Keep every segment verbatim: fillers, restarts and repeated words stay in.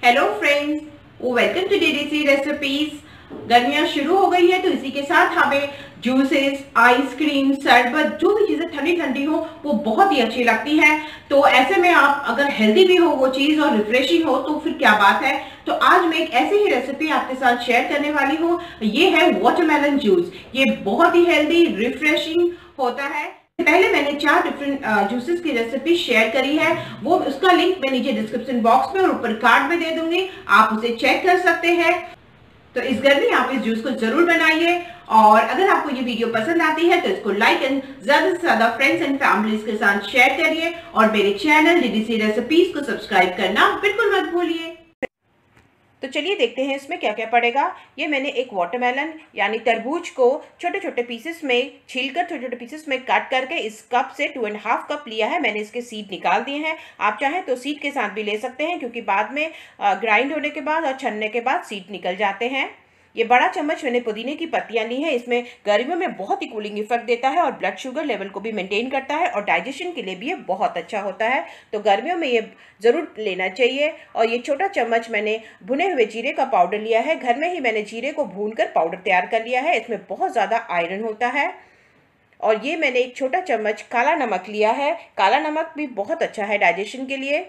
Hello friends, welcome to DDC recipes. गर्मियां शुरू हो गई है तो इसी के साथ हमें जूसेस, आइसक्रीम, शरबत, जो भी चीजें ठंडी ठंडी हो वो बहुत ही अच्छी लगती है। तो ऐसे में आप अगर हेल्दी भी हो वो चीज और रिफ्रेशिंग हो तो फिर क्या बात है। तो आज मैं एक ऐसी ही रेसिपी आपके साथ शेयर करने वाली हूँ। ये है वाटरमेलन जूस। ये बहुत ही हेल्दी, रिफ्रेशिंग होता है। पहले मैंने चार डिफरेंट जूसेस की रेसिपी शेयर करी है, वो उसका लिंक मैं नीचे डिस्क्रिप्शन बॉक्स में और ऊपर कार्ड में दे दूंगी, आप उसे चेक कर सकते हैं। तो इस गर्मी आप इस जूस को जरूर बनाइए और अगर आपको ये वीडियो पसंद आती है तो इसको लाइक एंड ज्यादा से ज्यादा फ्रेंड्स एंड फैमिलीज के साथ शेयर करिए और मेरे चैनल डीडीसी रेसिपीज को सब्सक्राइब करना बिल्कुल मत भूलिए। तो चलिए देखते हैं इसमें क्या क्या पड़ेगा। ये मैंने एक वाटरमेलन यानी तरबूज को छोटे छोटे पीसेस में छीलकर छोटे छोटे पीसेस में काट करके इस कप से टू एंड हाफ कप लिया है। मैंने इसके सीड निकाल दिए हैं। आप चाहें तो सीड के साथ भी ले सकते हैं क्योंकि बाद में ग्राइंड होने के बाद और छनने के बाद सीड निकल जाते हैं। ये बड़ा चम्मच मैंने पुदीने की पत्तियां ली हैं। इसमें गर्मियों में बहुत ही कूलिंग इफेक्ट देता है और ब्लड शुगर लेवल को भी मेंटेन करता है और डाइजेशन के लिए भी ये बहुत अच्छा होता है। तो गर्मियों में ये ज़रूर लेना चाहिए। और ये छोटा चम्मच मैंने भुने हुए जीरे का पाउडर लिया है। घर में ही मैंने जीरे को भूनकर पाउडर तैयार कर लिया है। इसमें बहुत ज़्यादा आयरन होता है। और ये मैंने एक छोटा चम्मच काला नमक लिया है। काला नमक भी बहुत अच्छा है डाइजेशन के लिए।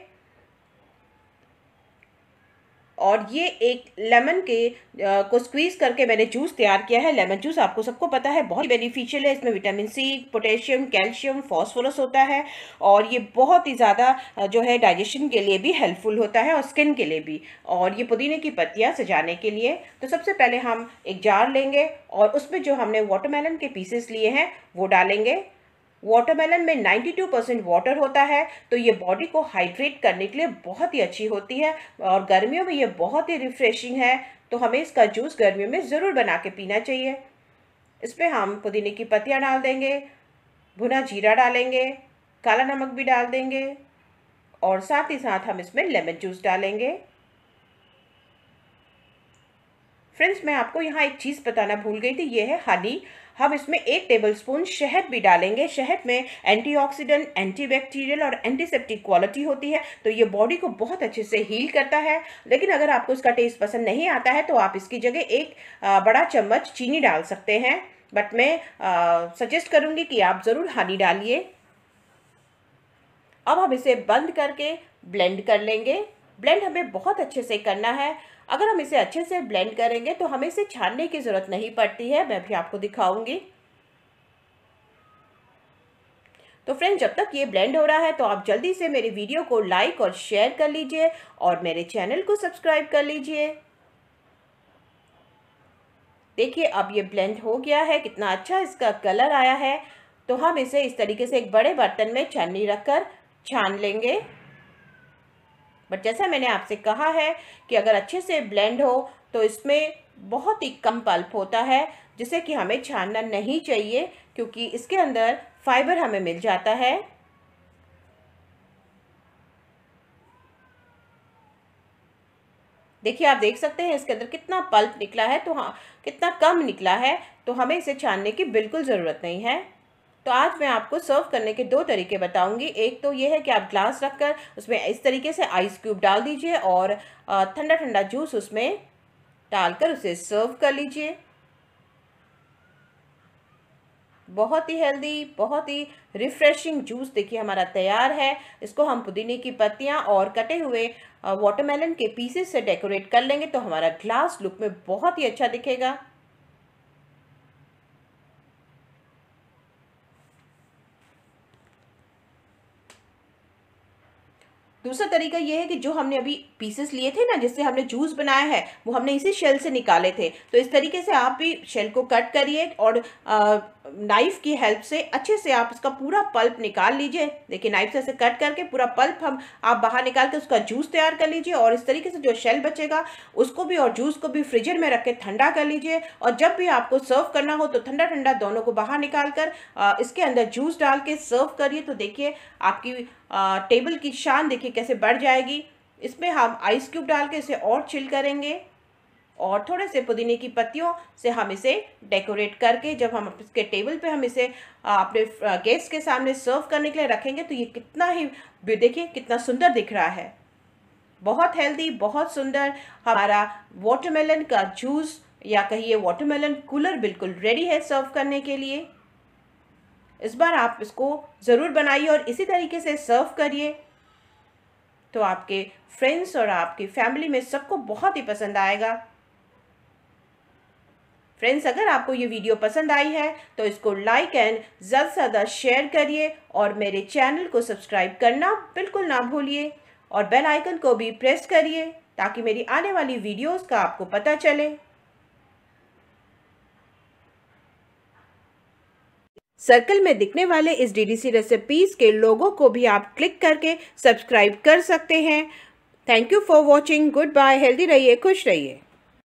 और ये एक लेमन के आ, को स्क्वीज करके मैंने जूस तैयार किया है। लेमन जूस आपको सबको पता है बहुत बेनिफिशियल है। इसमें vitamin C, potassium, calcium, phosphorus होता है और ये बहुत ही ज़्यादा जो है डाइजेशन के लिए भी हेल्पफुल होता है और स्किन के लिए भी। और ये पुदीने की पत्तियाँ सजाने के लिए। तो सबसे पहले हम एक जार लेंगे और उसमें जो हमने वाटरमेलन के पीसेस लिए हैं वो डालेंगे। वाटरमेलन में बानवे परसेंट वाटर होता है तो ये बॉडी को हाइड्रेट करने के लिए बहुत ही अच्छी होती है और गर्मियों में ये बहुत ही रिफ्रेशिंग है। तो हमें इसका जूस गर्मियों में ज़रूर बना के पीना चाहिए। इसमें हम पुदीने की पत्तियाँ डाल देंगे, भुना जीरा डालेंगे, काला नमक भी डाल देंगे और साथ ही साथ हम इसमें लेमन जूस डालेंगे। फ्रेंड्स, मैं आपको यहाँ एक चीज़ बताना भूल गई थी, ये है हनी। हम इसमें एक टेबलस्पून शहद भी डालेंगे। शहद में एंटीऑक्सीडेंट, एंटीबैक्टीरियल और एंटीसेप्टिक क्वालिटी होती है तो ये बॉडी को बहुत अच्छे से हील करता है। लेकिन अगर आपको इसका टेस्ट पसंद नहीं आता है तो आप इसकी जगह एक बड़ा चम्मच चीनी डाल सकते हैं, बट मैं सजेस्ट करूँगी कि आप ज़रूर हनी डालिए। अब हम इसे बंद करके ब्लेंड कर लेंगे। ब्लेंड हमें बहुत अच्छे से करना है। अगर हम इसे अच्छे से ब्लेंड करेंगे तो हमें इसे छानने की ज़रूरत नहीं पड़ती है। मैं भी आपको दिखाऊंगी। तो फ्रेंड, जब तक ये ब्लेंड हो रहा है तो आप जल्दी से मेरी वीडियो को लाइक और शेयर कर लीजिए और मेरे चैनल को सब्सक्राइब कर लीजिए। देखिए अब ये ब्लेंड हो गया है, कितना अच्छा इसका कलर आया है। तो हम इसे इस तरीके से एक बड़े बर्तन में छन्नी रखकर छान लेंगे। बट जैसा मैंने आपसे कहा है कि अगर अच्छे से ब्लेंड हो तो इसमें बहुत ही कम पल्प होता है जिसे कि हमें छानना नहीं चाहिए क्योंकि इसके अंदर फाइबर हमें मिल जाता है। देखिए आप देख सकते हैं इसके अंदर कितना पल्प निकला है, तो हाँ कितना कम निकला है। तो हमें इसे छानने की बिल्कुल ज़रूरत नहीं है। तो आज मैं आपको सर्व करने के दो तरीके बताऊंगी। एक तो ये है कि आप ग्लास रखकर उसमें इस तरीके से आइस क्यूब डाल दीजिए और ठंडा ठंडा जूस उसमें डालकर उसे सर्व कर लीजिए। बहुत ही हेल्दी, बहुत ही रिफ्रेशिंग जूस देखिए हमारा तैयार है। इसको हम पुदीने की पत्तियां और कटे हुए वाटरमेलन के पीसेस से डेकोरेट कर लेंगे तो हमारा ग्लास लुक में बहुत ही अच्छा दिखेगा। दूसरा तरीका ये है कि जो हमने अभी पीसेस लिए थे ना जिससे हमने जूस बनाया है वो हमने इसी शेल से निकाले थे। तो इस तरीके से आप भी शेल को कट करिए और नाइफ की हेल्प से अच्छे से आप इसका पूरा पल्प निकाल लीजिए। देखिए नाइफ से ऐसे कट करके पूरा पल्प हम आप बाहर निकाल के उसका जूस तैयार कर लीजिए और इस तरीके से जो शेल बचेगा उसको भी और जूस को भी फ्रीजर में रख के ठंडा कर लीजिए। और जब भी आपको सर्व करना हो तो ठंडा ठंडा दोनों को बाहर निकाल कर इसके अंदर जूस डाल के सर्व करिए। तो देखिए आपकी टेबल की शान देखिए कैसे बढ़ जाएगी। इसमें हम आइस क्यूब डाल के इसे और चिल करेंगे और थोड़े से पुदीने की पत्तियों से हम इसे डेकोरेट करके जब हम इसके टेबल पे हम इसे अपने गेस्ट के सामने सर्व करने के लिए रखेंगे तो ये कितना ही देखिए कितना सुंदर दिख रहा है। बहुत हेल्दी, बहुत सुंदर हमारा वाटरमेलन का जूस या कहिए वाटरमेलन कूलर बिल्कुल रेडी है सर्व करने के लिए। इस बार आप इसको ज़रूर बनाइए और इसी तरीके से सर्व करिए, तो आपके फ्रेंड्स और आपकी फैमिली में सबको बहुत ही पसंद आएगा। फ्रेंड्स, अगर आपको ये वीडियो पसंद आई है तो इसको लाइक एंड ज़्यादा से ज़्यादा शेयर करिए और मेरे चैनल को सब्सक्राइब करना बिल्कुल ना भूलिए और बेल आइकन को भी प्रेस करिए ताकि मेरी आने वाली वीडियोस का आपको पता चले। सर्कल में दिखने वाले इस डीडीसी रेसिपीज़ के लोगो को भी आप क्लिक करके सब्सक्राइब कर सकते हैं। Thank you for watching. Good bye. Healthy रहिए, खुश रहिए।